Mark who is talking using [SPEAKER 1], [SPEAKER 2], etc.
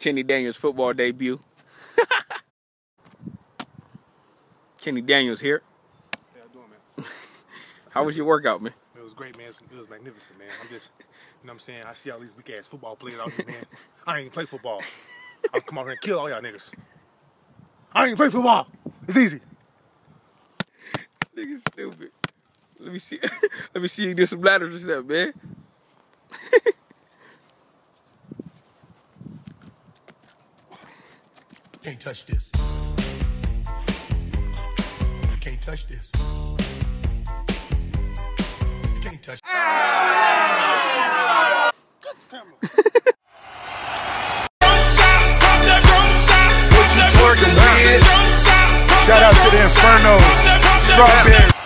[SPEAKER 1] Kenny Daniels' football debut. Kenny Daniels here.
[SPEAKER 2] How you doing, man?
[SPEAKER 1] How was your workout, man?
[SPEAKER 2] It was great, man. It was magnificent, man. I'm just, you know what I'm saying? I see all these weak-ass football players out here, man. I ain't even play football. I'll come out here and kill all y'all niggas. I ain't even play football. It's easy.
[SPEAKER 1] This nigga's stupid. Let me see. Let me see you do some ladders or something, man.
[SPEAKER 3] Can't touch this. You can't touch this. You can't touch.
[SPEAKER 2] Good camera.
[SPEAKER 3] What you twerking, kid? Shout out to the Inferno. Strawberry.